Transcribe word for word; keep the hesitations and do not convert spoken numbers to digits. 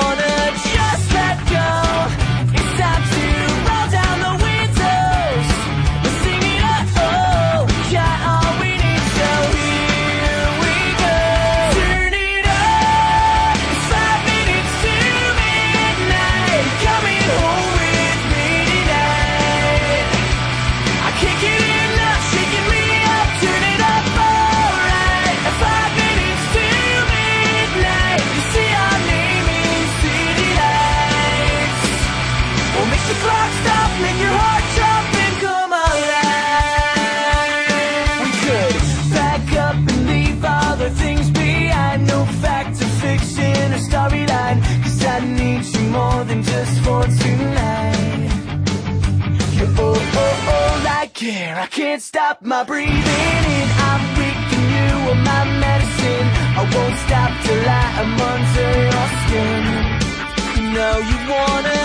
wanna just let go. It's time to roll down the windows and sing it up. Oh, got all we need, so here we go. Turn it up. It's five minutes to midnight. Coming home with me tonight. I can't get enough, shaking me up. Turn it up, alright. At five minutes to midnight, you see our name in city lights. We'll make the clock stop, make your heart jump and come alive. We could pack up and leave all the things behind. No fact or fiction or storyline, 'cause I need you more than just for tonight. You're oh, oh, oh, like air, I can't stop my breathing in. I'm freaking you on my medicine. I won't stop till I am under your skin. You know you wanna